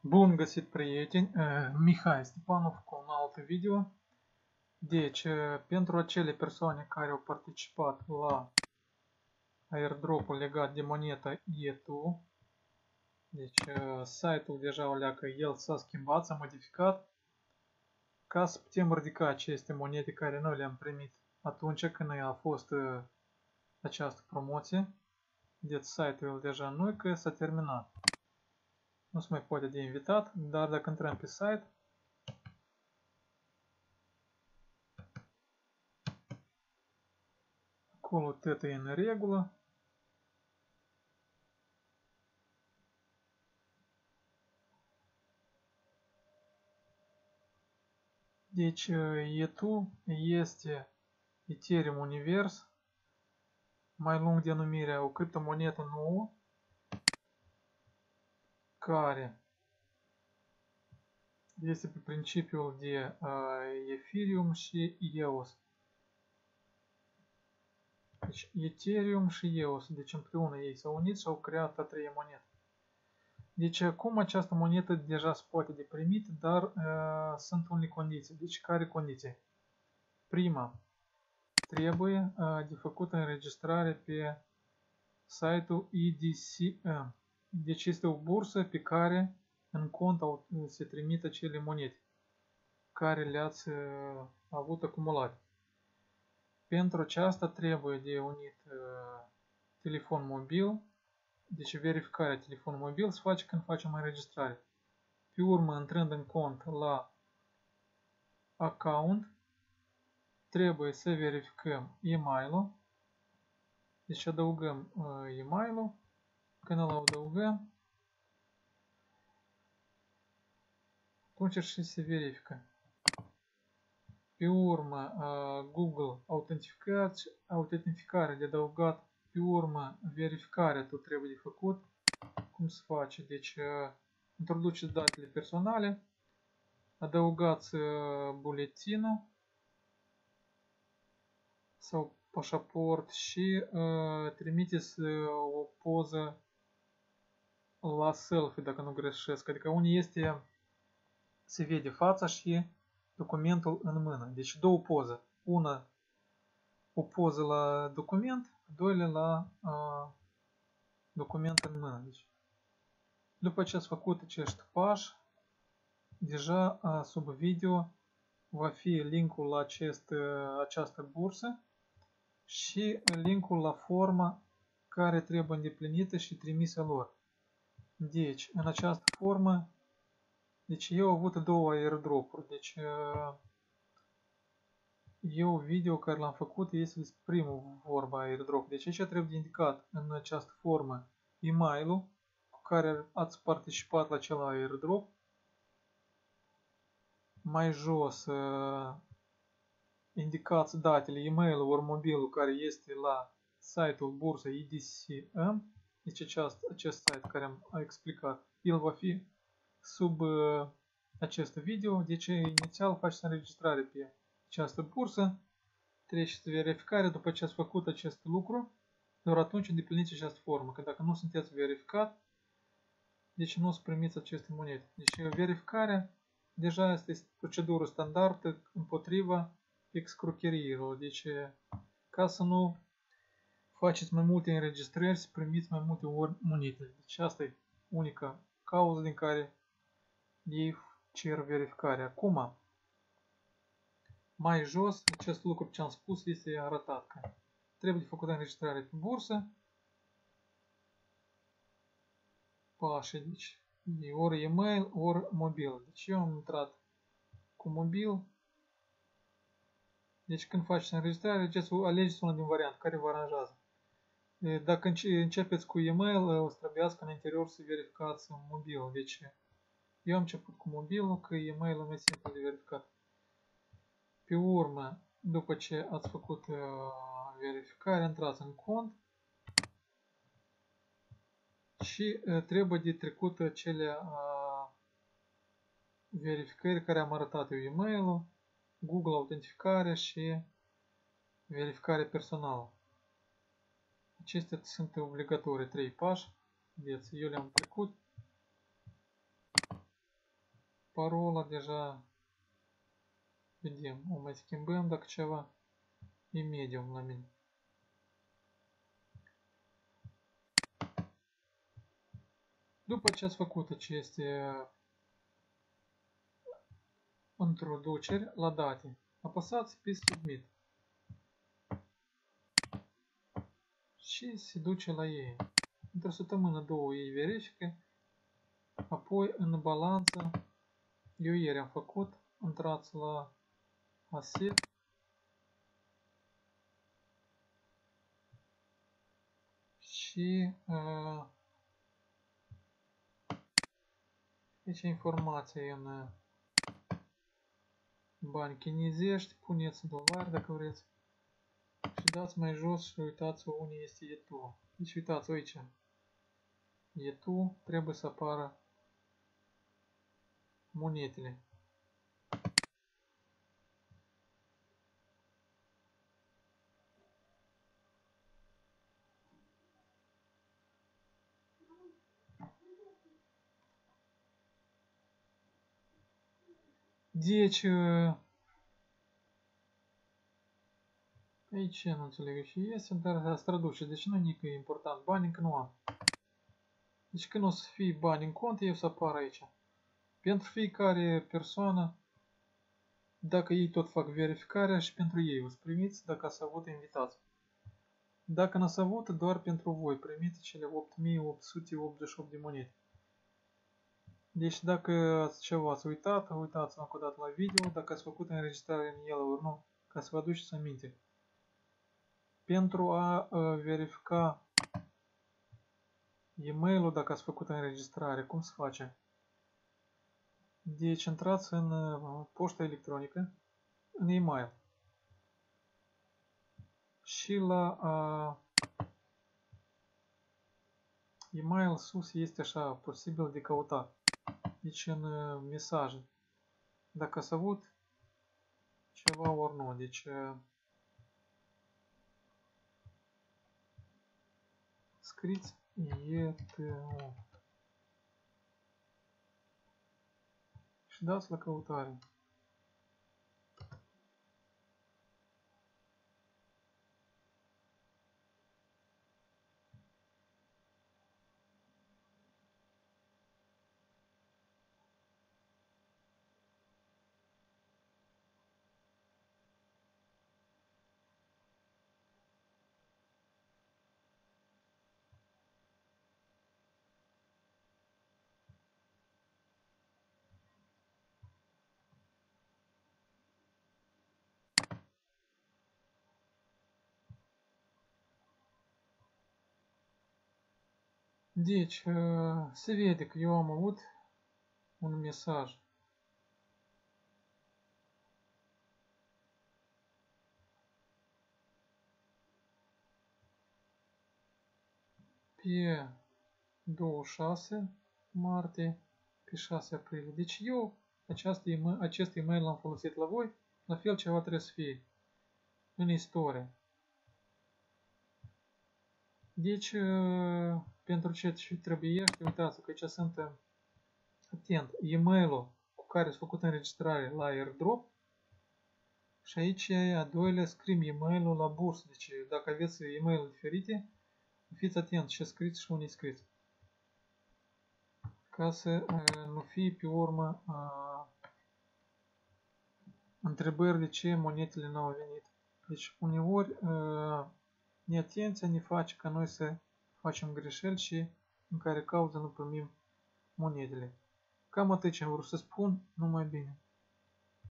Bun găsit, prieteni! Mihai Stepanov cu un alt video. Deci, pentru acele persoane care au participat la airdrop-ul legat de moneta ETU, deci site-ul deja o leacă, el s-a schimbat, s-a modificat, ca să putem ridica aceste monede care noi le-am primit atunci când a fost această promoție. Deci site-ul deja nu e că s-a terminat. Nu se mai poate de invitat, dar dacă intrăm pe site, acolo tot e în regulă. Deci ETU este Ethereum Univers, mai lung denumirea, o criptomonetă nouă care este pe principiul de Ethereum și EOS. Deci Ethereum și EOS, deci împreună ei s-au unit și au creat a treia monedă. Deci acum această monedă deja se poate de primit, dar sunt unele condiții. Deci care condiții? Prima, trebuie de făcut înregistrare pe site-ul EDCM. Deci este o bursă pe care în cont se trimit acele monede care le-ați avut acumulate. Pentru aceasta trebuie de unit telefon mobil, deci verificarea telefonului mobil se face când facem înregistrare. Pe urmă, intrând în cont la account, trebuie să verificăm e-mail-ul. Deci adăugăm e-mail-ul. Când îl adăugăm, atunci și se verifică. Pe urmă, Google autentificare de adăugat. Pe urmă, verificarea tot trebuie de făcut. Cum se face? Deci, introduceți datele personale, adăugați buletinul sau pașaport și trimiteți o poză la selfie, dacă nu greșesc. Adică unii este, se vede fața și documentul în mână. Deci două poze. Una, o poză la document, doilea la document în mână. Deci, după ce ați făcut acești pași, deja sub video va fi linkul la această bursă și linkul la forma care trebuie îndeplinită și trimisă lor. Deci, în această formă, deci eu am avut două airdrop-uri. Deci, eu video care l-am făcut este despre primul vorba airdrop. Deci aici trebuie indicat în această formă e-mail-ul cu care ați participat la acel airdrop. Mai jos indicați datele e-mail-ul ori mobilul care este la site-ul bursa EDCM. Deci acest site care am explicat. El va fi sub acest video. Deci inițial faceți înregistrare pe această bursă. Treceți verificare după ce ați făcut acest lucru. Doar atunci îndepliniți această formă. Că dacă nu sunteți verificat, deci nu o să primiți aceste monede. Deci verificarea deja este procedură standardă împotriva excrocheriilor. Deci ca să nu faceți mai multe înregistrări, să primiți mai multe ori monede. Deci asta e unica cauză din care ei cer verificarea. Acum, mai jos, acest lucru ce am spus este arătat că trebuie de făcut înregistrare pe bursă. Pașii, deci, ori e-mail, ori mobil. Deci eu am intrat cu mobil. Deci când faceți înregistrare, alegeți unul din variante care vă aranjează. Dacă începeți cu e-mail, o să trebuiască în interior să verificați mobil. Deci eu am început cu mobilul, că e-mailul mai simplu de verificat. Pe urmă, după ce ați făcut verificare, intrați în cont și trebuie de trecut acele verificări care am arătat eu, e-mailul, Google autentificare și verificare personală. Acestea sunt obligatorii 3 pași. Vedeți, eu le-am trecut. parola deja vedem. O mai schimbăm dacă ceva. E medium la mine. După ce ați făcut aceste introduceri la date, apăsați pe Submit și se duce la ei. Într-o săptămână, două ei verifică, apoi în balanță, eu ieri am făcut, intrați la Asset și aici informație în bani chinezești, puneți dolari dacă vreți și dați mai jos și uitați unde este ETU. Deci uitați aici, ETU trebuie să apară monetele. Deci, aici nu înțeleg ce este, dar ați traduce, deci nu e important, bani încă nu am. Deci când o să fie bani în cont, eu să apar aici. Pentru fiecare persoană, dacă ei tot fac verificarea și pentru ei o să primiți dacă ați avut invitați. Dacă n-ați avut, doar pentru voi primiți cele 8888 de monede. Deci dacă ați ceva ați uitat, uitați încă o dată la video, dacă ați făcut înregistrare în el ori nu, ca să vă aduceți aminte. Pentru a verifica e-mail-ul dacă ați făcut înregistrare, cum se face? Deci intrați în poșta electronică, în e-mail. Și la e-mail sus este așa, posibil de căutat. Deci în mesaje. Dacă ați avut ceva ori nu. Deci scriți ETU și dați la căutare. Deci, se vede că eu am avut un mesaj. Pe 26 martie, pe 6 aprilie. Deci eu acest e-mail l-am folosit la voi, la fel ceva trebuie să fie în istorie. Deci, pentru ce trebuie, uitați că aici sunt atent, e-mail-ul cu care ați făcut înregistrare la AirDrop și aici a doilea scriem e-mail-ul la bursă. Deci dacă aveți e-mail diferite, fiți atent ce scriți și unde scriți. Ca să nu fie pe urmă întrebări de ce monetele nu au venit. Deci uneori neatenția ne face ca noi să facem greșeli și în care cauză nu primim monedele. Cam atât ce am vrut să spun, numai bine.